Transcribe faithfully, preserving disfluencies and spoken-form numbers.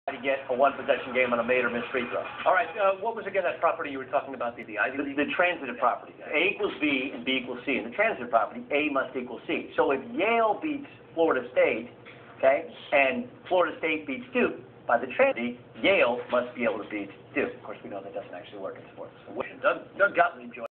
to get a one-possession game on a made or missed free throw. All right, uh, what was again that property you were talking about, the, the Ivy The, League? the transitive property. A equals B and B equals C. In the transitive property, A must equal C. So if Yale beats Florida State, okay, and Florida State beats Duke, by the transitive, Yale must be able to beat Duke. Of course, we know that doesn't actually work in sports. So, Doug, Doug Gottlieb joined.